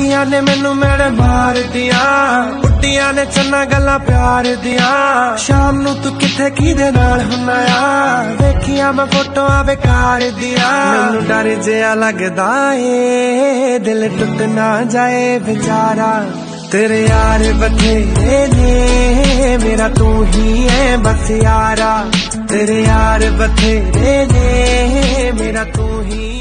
अखियां ने मैनू मेरे मार दिया, बुड्डियां ने चन्ना गल्लां प्यार दिया। शाम नू तू किथे किदे नाल हुन्ना आ, वेखिया मैं फोटोआं बेकार दिया। मैनू डर जिहा लगदा ए दिल टुट ना जाए बेचारा। तेरे यार बथेरे ने मेरा तू ही है बस यारा। तेरे यार बथेरे ने मेरा तू ही